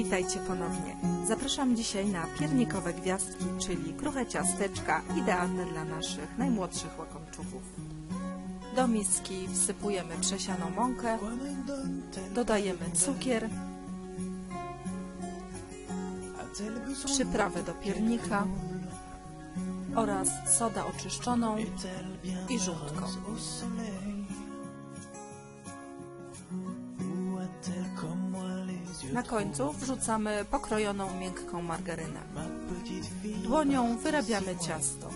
Witajcie ponownie. Zapraszam dzisiaj na piernikowe gwiazdki, czyli kruche ciasteczka, idealne dla naszych najmłodszych łakomczuchów. Do miski wsypujemy przesianą mąkę, dodajemy cukier, przyprawę do piernika oraz sodę oczyszczoną i żółtko. Na końcu wrzucamy pokrojoną miękką margarynę. Dłonią wyrabiamy ciasto.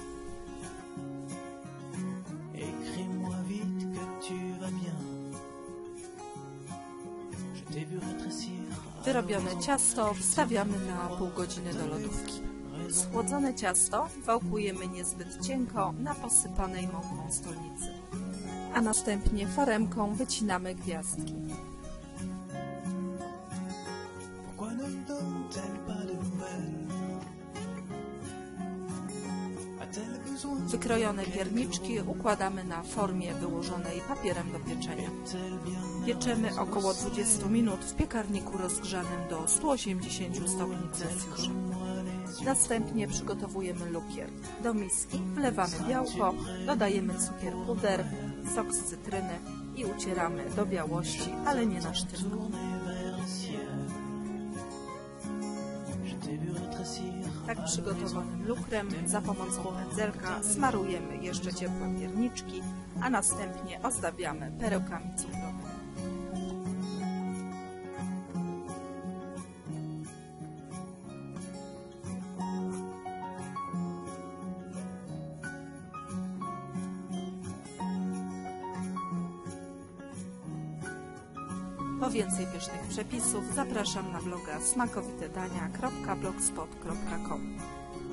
Wyrobione ciasto wstawiamy na pół godziny do lodówki. Schłodzone ciasto wałkujemy niezbyt cienko na posypanej mąką stolnicy, a następnie foremką wycinamy gwiazdki. Wykrojone pierniczki układamy na formie wyłożonej papierem do pieczenia. Pieczemy około 20 minut w piekarniku rozgrzanym do 180 stopni Celsjusza. Następnie przygotowujemy lukier. Do miski wlewamy białko, dodajemy cukier puder, sok z cytryny i ucieramy do białości, ale nie na sztywno. Tak przygotowanym lukrem za pomocą pędzelka smarujemy jeszcze ciepłe pierniczki, a następnie ozdabiamy perełkami cukrowymi. Po więcej pysznych przepisów zapraszam na bloga smakowitedania.blogspot.com.